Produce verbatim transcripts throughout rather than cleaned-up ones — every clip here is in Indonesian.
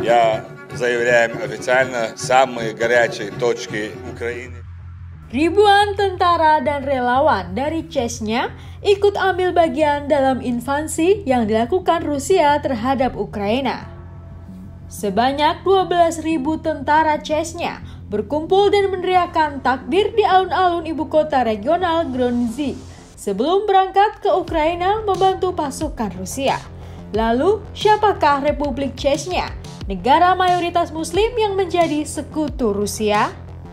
Я заявляем официально самые горячие точки Украины. Ribuan tentara dan relawan dari Chechnya ikut ambil bagian dalam invasi yang dilakukan Rusia terhadap Ukraina. Sebanyak dua belas ribu tentara Chechnya berkumpul dan meneriakkan takbir di alun-alun ibu kota regional Grozny sebelum berangkat ke Ukraina membantu pasukan Rusia. Lalu, siapakah Republik Chechnya, negara mayoritas Muslim yang menjadi sekutu Rusia?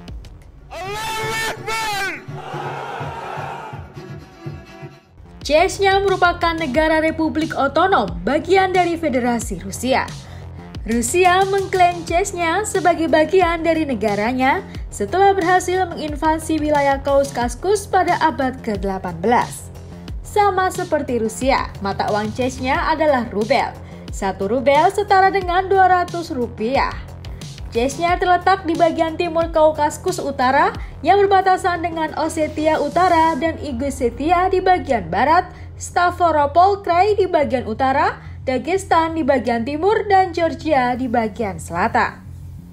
Chechnya merupakan negara republik otonom bagian dari Federasi Rusia. Rusia mengklaim Chechnya sebagai bagian dari negaranya setelah berhasil menginvasi wilayah Kaukasus pada abad ke delapan belas. Sama seperti Rusia, mata uang Chechnya adalah rubel. Satu rubel setara dengan dua ratus rupiah. Chechnya terletak di bagian timur Kaukasus Utara yang berbatasan dengan Osetia Utara dan Ingushetia di bagian barat, Stavropol Krai di bagian utara, Dagestan di bagian timur, dan Georgia di bagian selatan.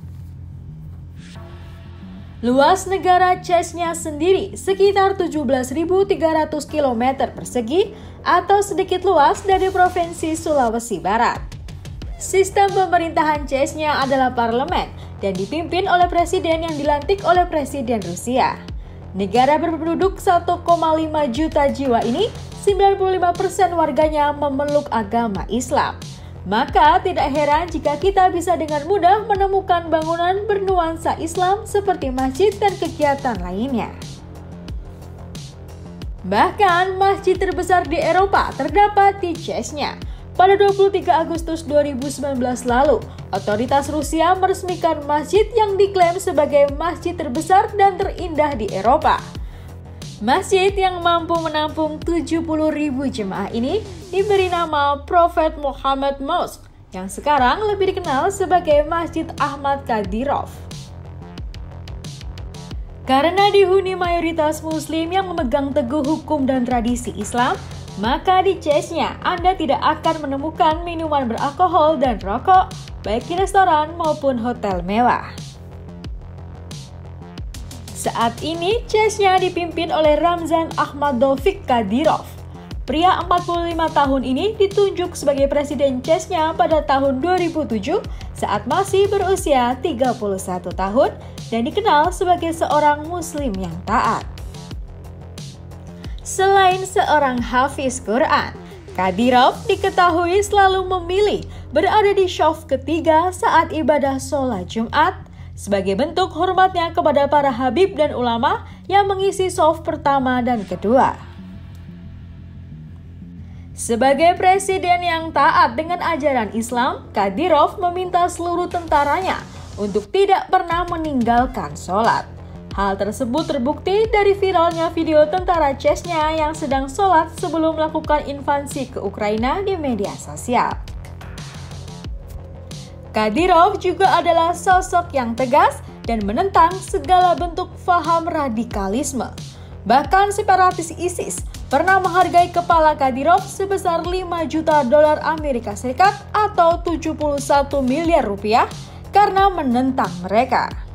Luas negara Chechnya sendiri sekitar tujuh belas ribu tiga ratus kilometer persegi atau sedikit luas dari Provinsi Sulawesi Barat. Sistem pemerintahan Chechnya adalah parlemen dan dipimpin oleh presiden yang dilantik oleh Presiden Rusia. Negara berpenduduk satu koma lima juta jiwa ini, sembilan puluh lima persen warganya memeluk agama Islam. Maka tidak heran jika kita bisa dengan mudah menemukan bangunan bernuansa Islam seperti masjid dan kegiatan lainnya. Bahkan masjid terbesar di Eropa terdapat di Chechnya. Pada dua puluh tiga Agustus dua ribu sembilan belas lalu, otoritas Rusia meresmikan masjid yang diklaim sebagai masjid terbesar dan terindah di Eropa. Masjid yang mampu menampung tujuh puluh ribu jemaah ini diberi nama Prophet Muhammad Mosque, yang sekarang lebih dikenal sebagai Masjid Ahmad Kadyrov. Karena dihuni mayoritas Muslim yang memegang teguh hukum dan tradisi Islam, maka di Chechnya Anda tidak akan menemukan minuman beralkohol dan rokok, baik di restoran maupun hotel mewah. Saat ini, Chechnya dipimpin oleh Ramzan Akhmadovich Kadyrov. Pria empat puluh lima tahun ini ditunjuk sebagai Presiden Chechnya pada tahun dua ribu tujuh saat masih berusia tiga puluh satu tahun dan dikenal sebagai seorang Muslim yang taat. Selain seorang hafiz Quran, Kadyrov diketahui selalu memilih berada di shaf ketiga saat ibadah sholat Jumat, sebagai bentuk hormatnya kepada para habib dan ulama yang mengisi shaf pertama dan kedua. Sebagai presiden yang taat dengan ajaran Islam, Kadyrov meminta seluruh tentaranya untuk tidak pernah meninggalkan sholat. Hal tersebut terbukti dari viralnya video tentara Chechnya yang sedang sholat sebelum melakukan invasi ke Ukraina di media sosial. Kadyrov juga adalah sosok yang tegas dan menentang segala bentuk faham radikalisme. Bahkan separatis ISIS pernah menghargai kepala Kadyrov sebesar lima juta dolar Amerika Serikat atau tujuh puluh satu miliar rupiah karena menentang mereka.